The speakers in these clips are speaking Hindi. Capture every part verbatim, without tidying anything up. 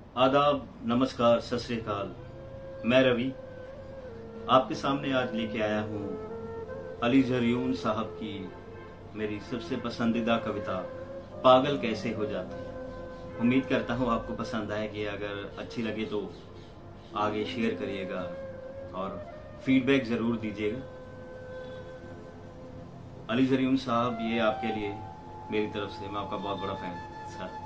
आदाब, नमस्कार, सत श्री अकाल। मैं रवि आपके सामने आज लेके आया हूँ अली ज़रियून साहब की मेरी सबसे पसंदीदा कविता पागल कैसे हो जाते हैं। उम्मीद करता हूँ आपको पसंद आएगी। अगर अच्छी लगे तो आगे शेयर करिएगा और फीडबैक ज़रूर दीजिएगा। अली ज़रियून साहब, ये आपके लिए मेरी तरफ से, मैं आपका बहुत बड़ा फैन सर।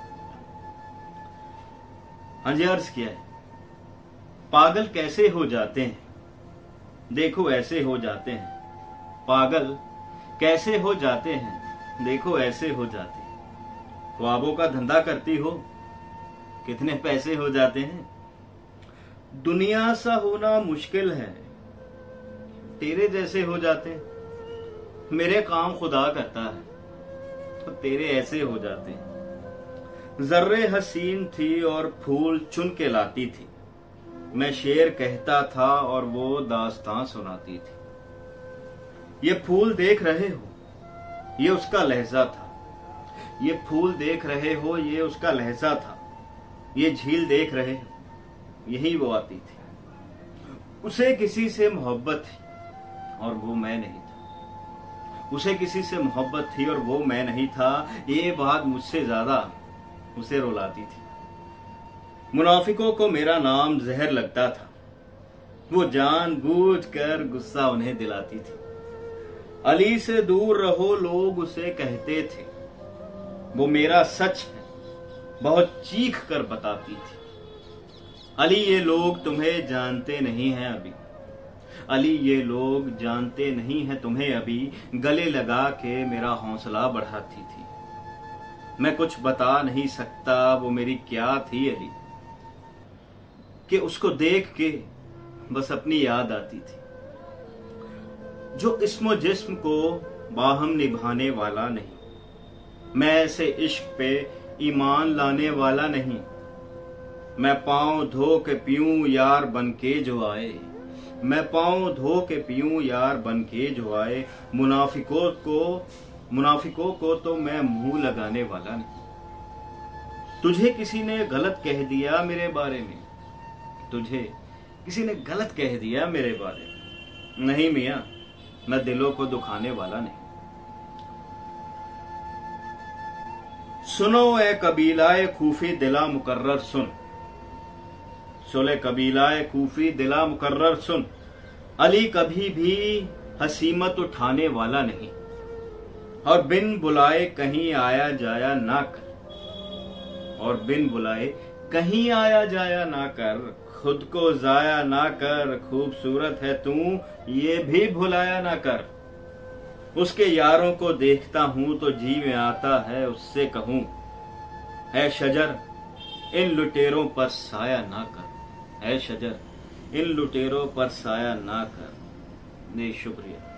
हाँ जी, अर्ज किया है, पागल कैसे हो जाते हैं, देखो ऐसे हो जाते हैं। पागल कैसे हो जाते हैं, देखो ऐसे हो जाते हैं। ख्वाबों का धंधा करती हो, कितने पैसे हो जाते हैं। दुनिया सा होना मुश्किल है, तेरे जैसे हो जाते हैं। मेरे काम खुदा करता है तो तेरे ऐसे हो जाते हैं। जर्रे हसीन थी और फूल चुन के लाती थी, मैं शेर कहता था और वो दास्तां सुनाती थी। ये फूल देख रहे हो, ये उसका लहजा था। ये फूल देख रहे हो, ये उसका लहजा था। ये झील देख रहे हो, यही वो आती थी। उसे किसी से मोहब्बत थी और वो मैं नहीं था। उसे किसी से मोहब्बत थी और वो मैं नहीं था। ये बात मुझसे ज्यादा उसे रुलाती थी। मुनाफिकों को मेरा नाम जहर लगता था, वो जानबूझकर गुस्सा उन्हें दिलाती थी। अली से दूर रहो लोग उसे कहते थे, वो मेरा सच है बहुत चीख कर बताती थी। अली ये लोग तुम्हें जानते नहीं हैं अभी, अली ये लोग जानते नहीं हैं तुम्हें अभी। गले लगा के मेरा हौसला बढ़ाती थी। मैं कुछ बता नहीं सकता वो मेरी क्या थी अली, कि उसको देख के बस अपनी याद आती थी। जो इस्मो जिस्म को बाहम निभाने वाला नहीं, मैं ऐसे इश्क पे ईमान लाने वाला नहीं। मैं पांव धो के पीऊं यार बन के जो आए, मैं पांव धो के पीऊं यार बन के जो आए। मुनाफिकों को मुनाफिकों को तो मैं मुंह लगाने वाला नहीं। तुझे किसी ने गलत कह दिया मेरे बारे में, तुझे किसी ने गलत कह दिया मेरे बारे में। नहीं मियां, मैं दिलों को दुखाने वाला नहीं। सुनो ए कबीलाए खूफी दिला मुकर्रर सुन, सुले कबीलाए खूफी दिला मुकर्रर सुन। अली कभी भी हसीमत उठाने वाला नहीं और बिन बुलाए कहीं आया जाया ना कर, और बिन बुलाए कहीं आया जाया ना कर। खुद को जाया ना कर, खूबसूरत है तू ये भी भुलाया ना कर। उसके यारों को देखता हूं तो जी में आता है उससे कहूं, है शजर इन लुटेरों पर साया ना कर, है शजर इन लुटेरों पर साया ना कर। नहीं, शुक्रिया।